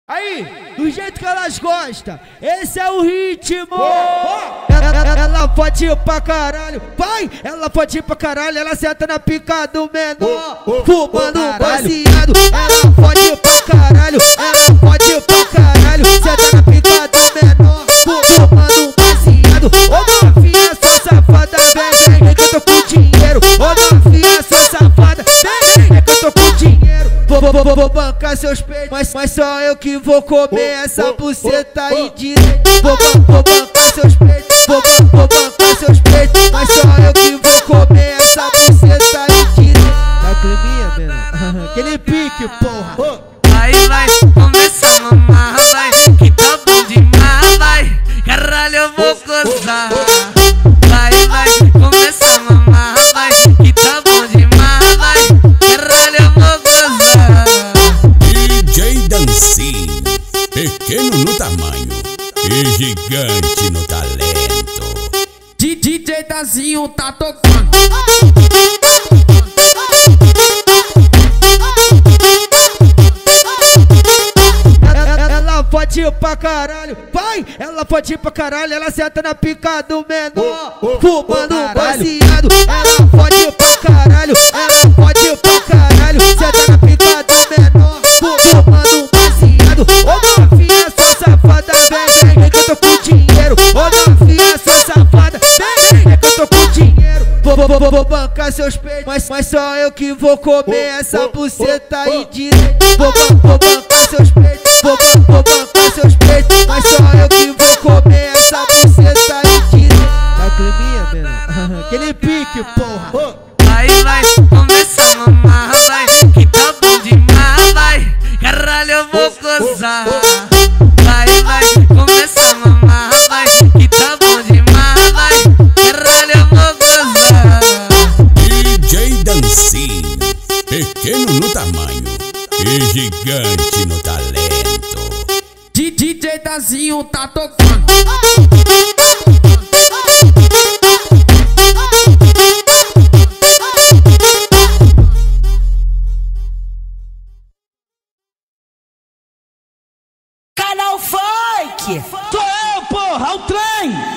Aí, do jeito que elas gostam, esse é o ritmo. Ela pode ir pra caralho, vai, ela pode ir pra caralho, ela senta na pica do menor, fumando baseado. Ela pode ir pra caralho, ela pode ir pra caralho, senta na pica do menor, fumando baseado. Ô novinha, sou safada, vem que eu tô com dinheiro. Ô novinha, sou safada, vem que eu tô com dinheiro. Vou bancar seus peitos, mas só eu que vou comer essa buceta aí direito. Vou bancar seus peitos, vou bancar seus peitos, mas só eu que vou comer essa buceta aí direito. Tá climinha, menor? Aquele pique, porra. Vai, começa a mamar, vai, que tá bom demais, vai, caralho eu vou gozar. Vai, começa a mamar, vai, que tá bom demais, vai, caralho eu vou gozar. DJ Dancinho, pequeno no tamanho e gigante no talento. DJ Dancinho tá tocando. Ela pode ir pra caralho, vai, ela pode ir pra caralho, ela senta na pica do menor, fumando baseado. Ela pode ir pra caralho, ela pode ir pra caralho, senta na pica do menor, fumando baseado. Ô novinha, sou safada, vem que eu tô com dinheiro. Ô novinha, sou safada, vem que eu tô com dinheiro. Vou bancar seus peitos, mas só eu que vou comer essa buceta aí direito. Vou bancar seus peitos, vou bancar seus peitos, mas só eu que vou comer essa buceta aí direito. Tá climinha, menor? Aquele pique, porra. Vai, começa a mamar, vai, que tá bom demais, vai, caralho eu vou gozar. Vai, começa a mamar, vai, que tá bom demais, vai, caralho eu vou gozar. DJ Dancinho, pequeno no tamanho e gigante no talento. DJ Dancinho tá tocando. Canal Funk! Sou eu, porra, o trem!